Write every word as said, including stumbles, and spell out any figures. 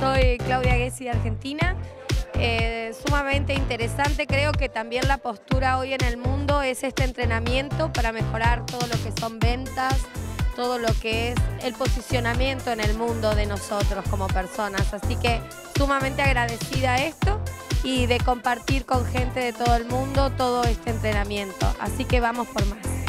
Soy Claudia Gessi de Argentina. Eh, sumamente interesante, creo que también la postura hoy en el mundo es este entrenamiento para mejorar todo lo que son ventas, todo lo que es el posicionamiento en el mundo de nosotros como personas. Así que sumamente agradecida a esto y de compartir con gente de todo el mundo todo este entrenamiento. Así que vamos por más.